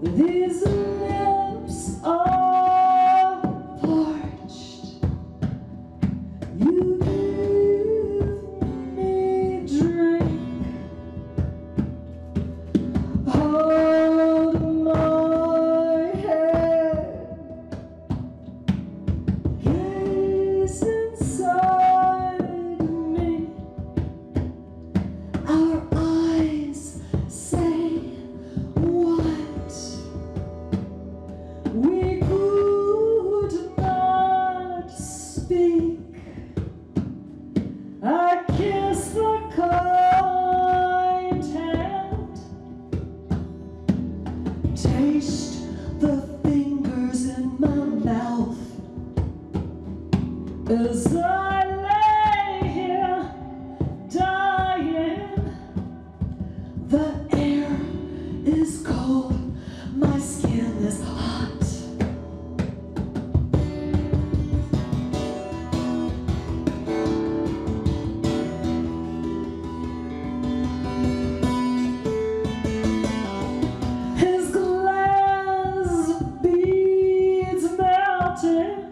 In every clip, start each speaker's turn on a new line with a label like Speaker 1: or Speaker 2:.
Speaker 1: These lips are parched. You give me drink. Hold my head. Gaze inside me. Our eyes say what we could not speak. I kiss the kind hand, taste the fingers in my mouth as I lay here dying. The air is cold, my skin is hot. His glass beads melting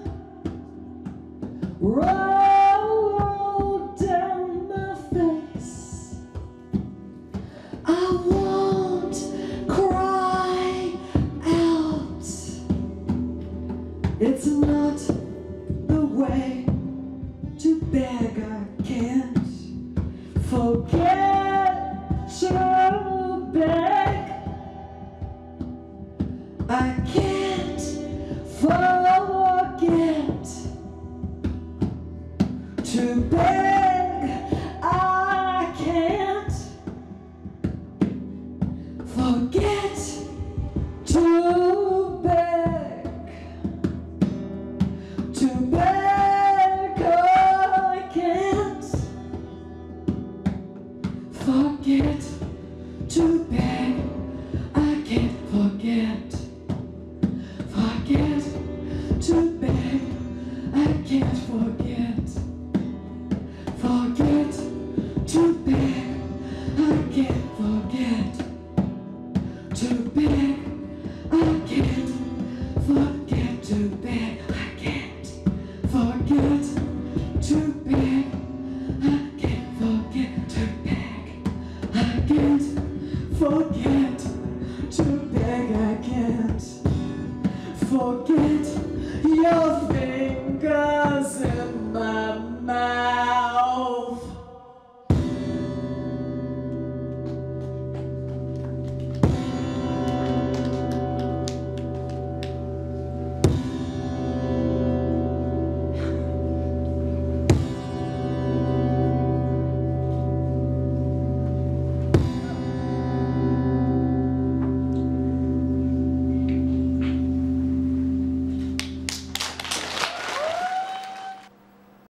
Speaker 1: roll down my face. I won't cry out. It's not the way to beg. I can't forget to beg. I can't forget to beg. I can't forget to beg. To beg. I can't forget to beg. I can't forget. Forget to beg. I can't forget. Forget to beg. I can't forget to beg.